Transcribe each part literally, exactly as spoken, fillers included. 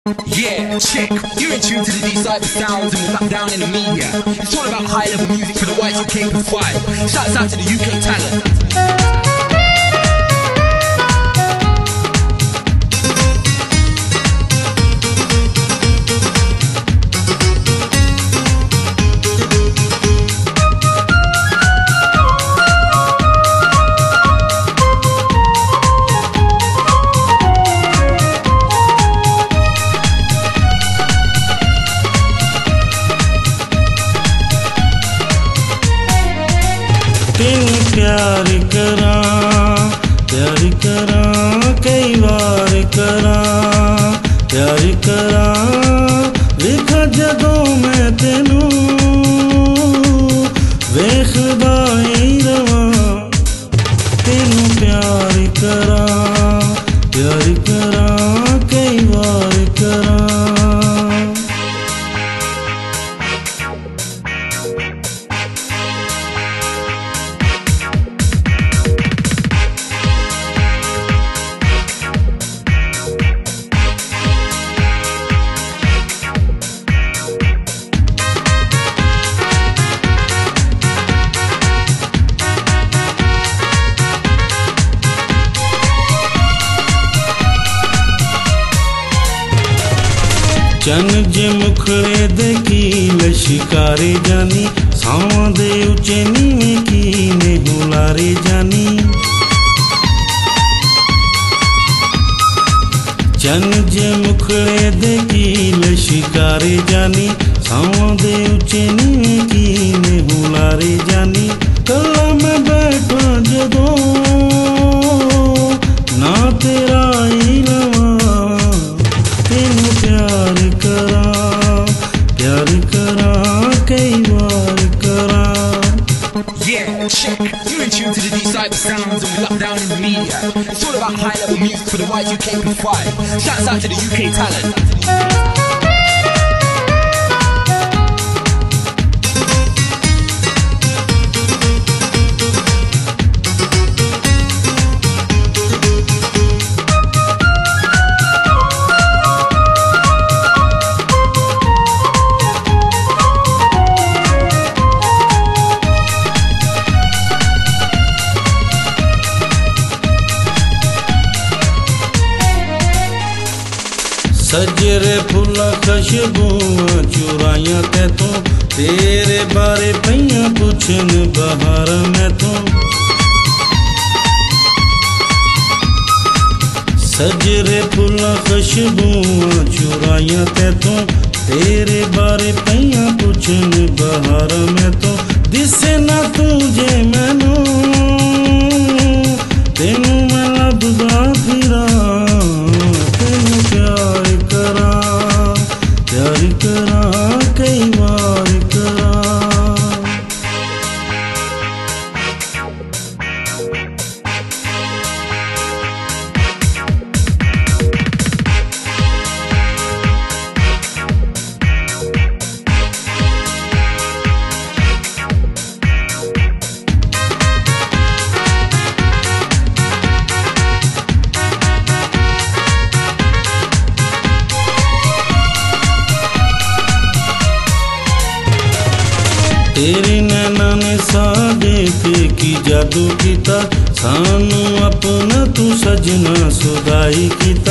Yeah, check. You're in tune to the D-Cypher sounds and we're back down in the media. It's all about high-level music for the Y two K five. Shouts out to the U K talent. तेनू प्यार करां प्यार करां कई बार करां प्यार करां वेखा जदों मैं तेनू वेखदा ही रवां तेनू प्यार करां प्यार करां कई बार करां चन जे मुखड़े दे कील शिकारे जानी सावां दे उचे नीवें कीने हुलारे जानी चन जे मुखड़े दे कील शिकारे जानी सावां दे उचे नीवें कीने हुलारे जानी कल्ला मैं बैठा जदों ना तेरा ही लवां तेनू प्यार करां प्यार करां कई बार करां Yeah, check. You're in tune to the D-Cypher sounds and we're locked down in the media. It's all about high-level music for the Y two K five. Shouts out to the U K talent. सजरे फुल्ला खुशबूआं चुराइयां तैतों तेरे बारे पईयां पुछन बहार मैतों सजरे फुल्ला खुशबूआं चुराइयां तैतों तेरे बारे पईयां पुछन बहार मैतों दिसे ना तुझे मैनू तेनू मैं लभदा फिरां तेनू प्यार करां प्यार करां कई बार करां तेरे नैना ने साडे ते की जादू कीता सानू अपना तू सजना सुदाई कीता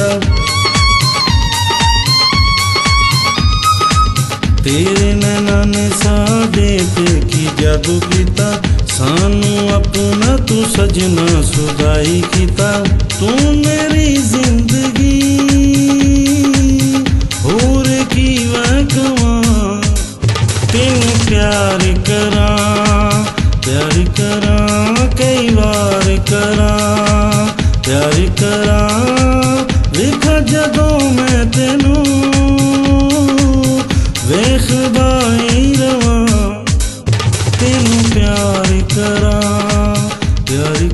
तेरे नैना ने साडे ते की जादू कीता सानू अपना तू सजना सुदाई कीता तू मेरी जिंदगी होर की मैं कवां तेनू प्यार करां प्यार करां कई बार करां प्यार करां वेखा जदों मैं तेनू वेखदा ही रवां तेनू प्यार करां प्यार